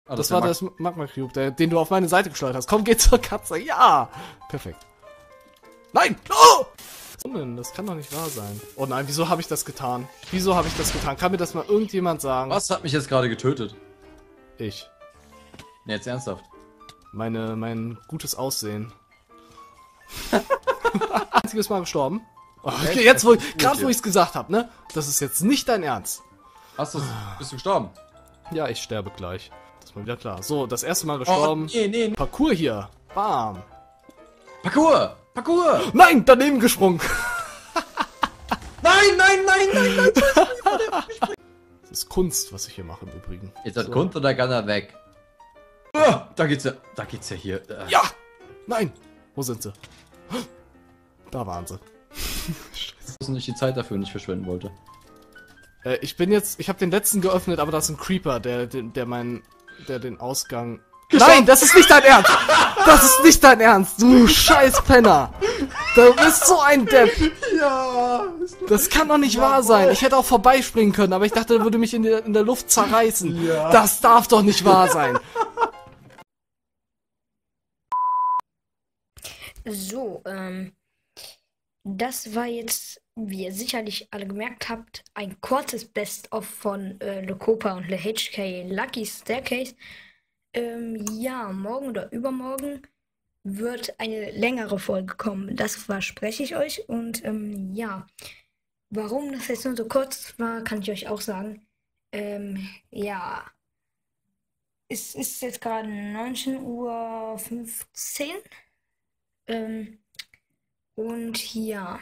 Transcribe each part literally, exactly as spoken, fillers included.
Ah, das, das war der das Magma Cube, der, den du auf meine Seite geschleudert hast. Komm, geh zur Katze. Ja! Perfekt. Nein! Oh! Das kann doch nicht wahr sein. Oh nein, wieso habe ich das getan? Wieso habe ich das getan? Kann mir das mal irgendjemand sagen? Was hat mich jetzt gerade getötet? Ich. Ne, jetzt ernsthaft. Meine, mein gutes Aussehen. Einziges Mal gestorben. Oh, okay, jetzt, wo, gerade wo ich es gesagt habe, ne? Das ist jetzt nicht dein Ernst. Hast du Bist du gestorben? Ja, ich sterbe gleich. Das ist mal wieder klar. So, das erste Mal gestorben. Oh, nee, nee, nee. Parcours hier. Bam. Parcours! Parcours! Nein, daneben gesprungen. Nein, nein, nein, nein, nein! Das ist Kunst, was ich hier mache im Übrigen. Ist das So. Kunst oder kann er weg? Oh, da geht's ja, da geht's ja hier. Äh. Ja! Nein! Wo sind sie? Da waren sie. Scheiße. Dass ich die Zeit dafür nicht verschwenden wollte. Äh, ich bin jetzt, ich habe den letzten geöffnet, aber da ist ein Creeper, der, der, der meinen, der den Ausgang... Nein, das ist nicht dein Ernst! Das ist nicht dein Ernst, du scheiß Penner! Du bist so ein Depp! Ja! Das kann doch nicht wahr sein! Ich hätte auch vorbeispringen können, aber ich dachte, er würde mich in der, in der Luft zerreißen. Ja. Das darf doch nicht wahr sein! So, ähm, das war jetzt, wie ihr sicherlich alle gemerkt habt, ein kurzes Best-of von äh, Lecopa und LeHK Lucky Staircase. Ähm, ja, morgen oder übermorgen wird eine längere Folge kommen. Das verspreche ich euch. Und ähm, ja, warum das jetzt nur so kurz war, kann ich euch auch sagen. Ähm, ja, es ist jetzt gerade neunzehn Uhr fünfzehn. Ähm, und ja,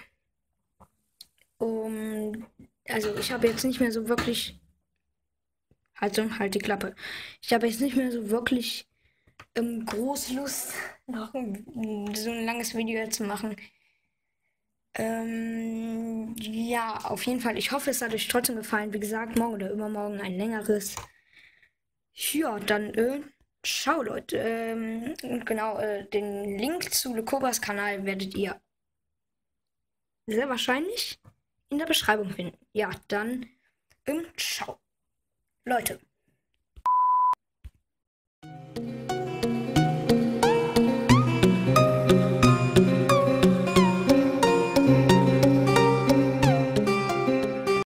um, also ich habe jetzt nicht mehr so wirklich, also halt die Klappe, ich habe jetzt nicht mehr so wirklich ähm, groß Lust, noch ein, so ein langes Video zu machen. Ähm, ja, auf jeden Fall, ich hoffe, es hat euch trotzdem gefallen. Wie gesagt, morgen oder übermorgen ein längeres. Ja, dann, äh, ciao Leute. Ähm, und genau, äh, den Link zu Lecobas Kanal werdet ihr sehr wahrscheinlich in der Beschreibung finden. Ja, dann, ähm, ciao. Leute.